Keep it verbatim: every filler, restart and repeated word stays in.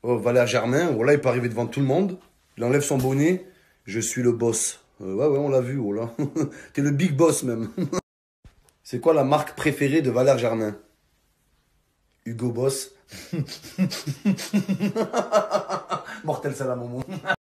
Oh, Valère Germain, voilà, il peut arriver devant tout le monde. Il enlève son bonnet. Je suis le boss. Euh, ouais, ouais, on l'a vu, oh là. T'es le big boss même. C'est quoi la marque préférée de Valère Germain? Hugo Boss. Mortel salam, mon